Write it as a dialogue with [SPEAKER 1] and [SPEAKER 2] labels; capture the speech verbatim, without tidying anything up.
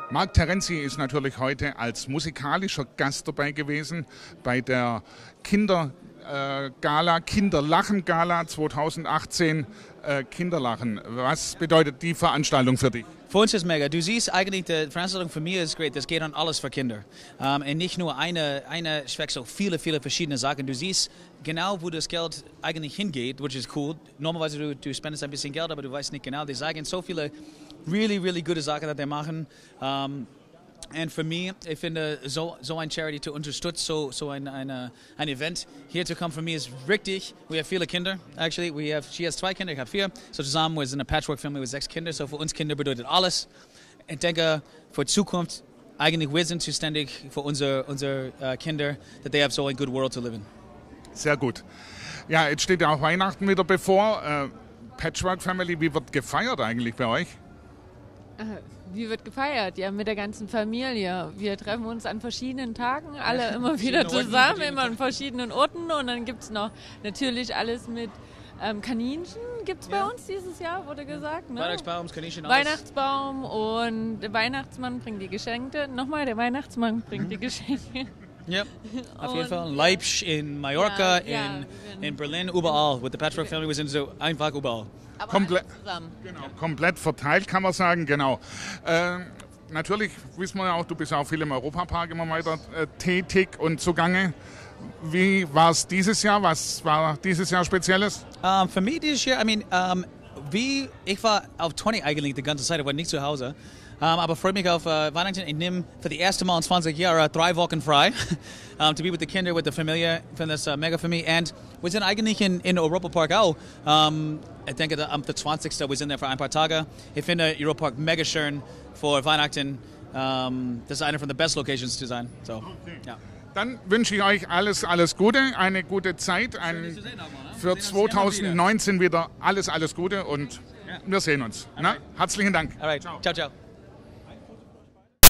[SPEAKER 1] Mark Terenzi ist natürlich heute als musikalischer Gast dabei gewesen bei der Kindergala, Kinderlachen-Gala zweitausendachtzehn. Äh, Kinderlachen, was bedeutet die Veranstaltung für dich?
[SPEAKER 2] Für uns ist mega. Du siehst eigentlich, die Veranstaltung für mich ist great. Das geht an alles für Kinder. Um, und nicht nur eine, eine Schwäche, so viele, viele verschiedene Sachen. Du siehst genau, wo das Geld eigentlich hingeht, which is cool. Normalerweise du, du spendest ein bisschen Geld, aber du weißt nicht genau. Die sagen so viele really, really gute Sachen, die die machen. Um, Und für mich, ich finde, so, so ein Charity zu unterstützen, so, so ein, eine, ein Event hier zu kommen, für mich ist richtig. Wir haben viele Kinder, actually. We have, she has zwei Kinder, ich habe vier. So zusammen, wir sind eine Patchwork-Family mit sechs Kindern. So für uns Kinder bedeutet alles. Ich denke, für Zukunft, eigentlich, wir sind zuständig für unsere, unsere uh, Kinder, that they have so a good world to live in.
[SPEAKER 1] Sehr gut. Ja, jetzt steht ja auch Weihnachten wieder bevor. Äh, Patchwork-Family, wie wird gefeiert eigentlich bei euch?
[SPEAKER 3] Wie wird gefeiert? Ja, mit der ganzen Familie. Wir treffen uns an verschiedenen Tagen, alle immer wieder zusammen, immer an verschiedenen Orten. Und dann gibt es noch natürlich alles mit ähm, Kaninchen, gibt es bei ja. uns dieses Jahr, wurde gesagt. Ne?
[SPEAKER 2] Weihnachtsbaum, Kaninchen, alles.
[SPEAKER 3] Weihnachtsbaum und der Weihnachtsmann bringt die Geschenke. Nochmal, der Weihnachtsmann bringt die Geschenke.
[SPEAKER 2] Ja, auf jeden Fall. In Leipzig, in Mallorca, ja, ja, in, in Berlin, überall. With the Patchwork Family, wir sind so einfach überall.
[SPEAKER 3] Aber
[SPEAKER 1] Komple
[SPEAKER 3] zusammen.
[SPEAKER 1] Genau, komplett verteilt, kann man sagen, genau. Äh, natürlich wissen wir ja auch, du bist ja auch viel im Europapark immer weiter äh, tätig und zugange. Wie war es dieses Jahr? Was war dieses Jahr Spezielles?
[SPEAKER 2] Um, für mich dieses Jahr, I mean, um, wie, ich war auf Tournee eigentlich die ganze Zeit, ich war nicht zu Hause. Um, aber freue mich auf uh, Weihnachten. Ich nehme für die erste Mal in zwanzig Jahren drei Wochen frei. um, to be with the Kinder, with the Familie. Ich finde das uh, mega für mich. Und wir sind eigentlich in, in Europa Park auch. Um, ich denke, am zwanzigsten wir sind da für ein paar Tage. Ich finde Europa Park mega schön für Weihnachten. Um, das ist eine von den besten Locations zu sein. So,
[SPEAKER 1] okay.
[SPEAKER 2] Ja.
[SPEAKER 1] Dann wünsche ich euch alles, alles Gute, eine gute Zeit. Ein, für zweitausendneunzehn wieder alles, alles Gute und wir sehen uns. Ne? Herzlichen Dank.
[SPEAKER 2] Alright. Ciao, ciao. ciao.